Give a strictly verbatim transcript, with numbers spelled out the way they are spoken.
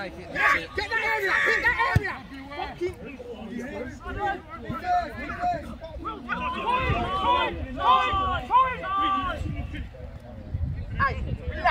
take it. That's it. Get that area! Hit that area! Fucking... Hey, relax.